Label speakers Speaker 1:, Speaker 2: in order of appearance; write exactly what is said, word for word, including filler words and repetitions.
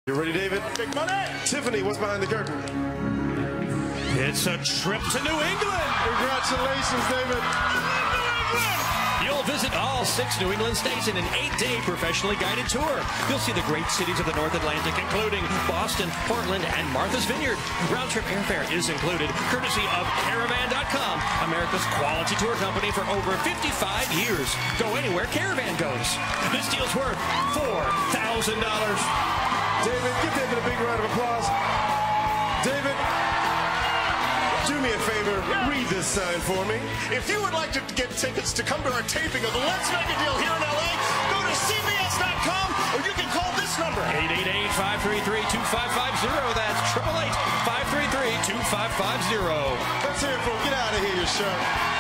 Speaker 1: You ready, David?
Speaker 2: Big money!
Speaker 1: Tiffany, what's behind the curtain?
Speaker 2: It's a trip to New England!
Speaker 1: Congratulations, David!
Speaker 3: You'll visit all six New England states in an eight-day professionally guided tour. You'll see the great cities of the North Atlantic, including Boston, Portland, and Martha's Vineyard. Round-trip airfare is included, courtesy of Caravan dot com, America's quality tour company for over fifty-five years. Go anywhere Caravan goes. This deal's worth four thousand dollars.
Speaker 1: David, give David a big round of applause. David, do me a favor, read this sign for me.
Speaker 2: If you would like to get tickets to come to our taping of the Let's Make a Deal here in L A, go to C B S dot com or you can call this number.
Speaker 3: eight eight eight, five three three, two five five zero. That's eight eight eight, five three three, two five five zero.
Speaker 1: Let's hear it, folks. Get out of here, you shark.